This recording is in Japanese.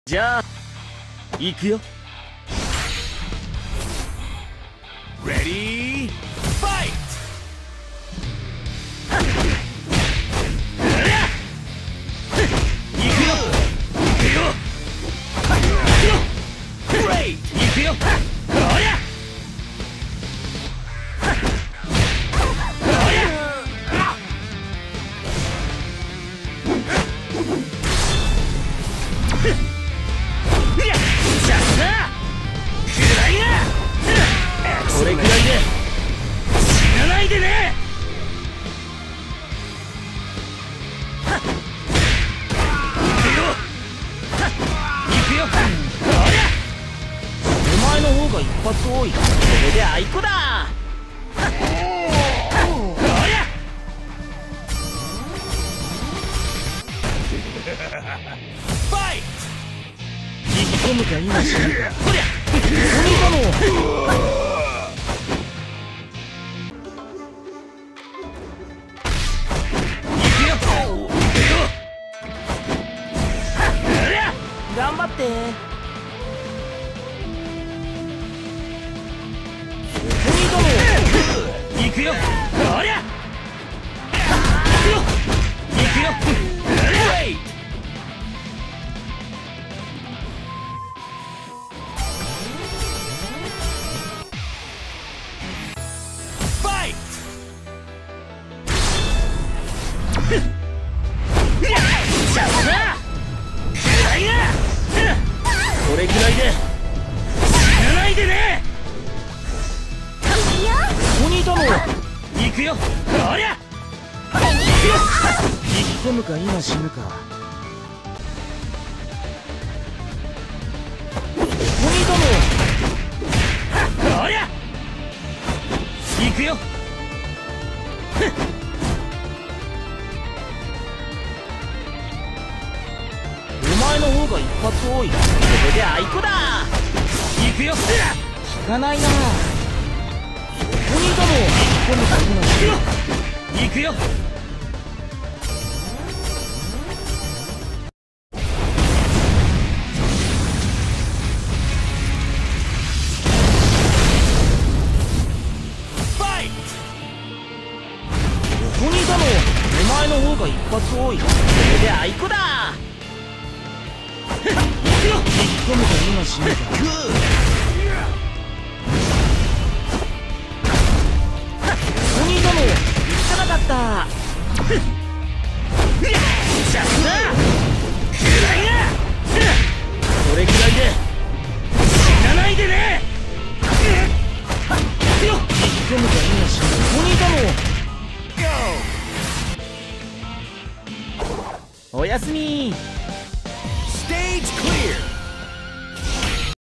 じゃあ行くよ。 Ready, fight! 行くよ。 Great! 行くよ。おりゃ。これくらいで死なないでね。行くよ。おりゃ。お前の方が一発多い。これであいこだ。おりゃ。 Fight! 引き込むか今死ぬか。こりゃ鬼だの。頑張って。鬼ども行くよ。おりゃ。行くよ。 Great! Fight! じゃあな。これくらいで死なないでね。鬼ども行くよ。おりゃ。引き込むか今死ぬか。鬼どもおりゃ。行くよ。お前の方が一発多い。これであいこだ。行くよ。効かないな。鬼ども引き込むか今死ぬか。行くよ。 Fight! 鬼だもお前の方が一発多い。これであいこだ。行くよ。引き込むか今死ぬか。鬼だも行かなかった。じゃあな。これくらいで死なないでね。引き込むか今死ぬか。鬼だもおやすみ。 Stage clear!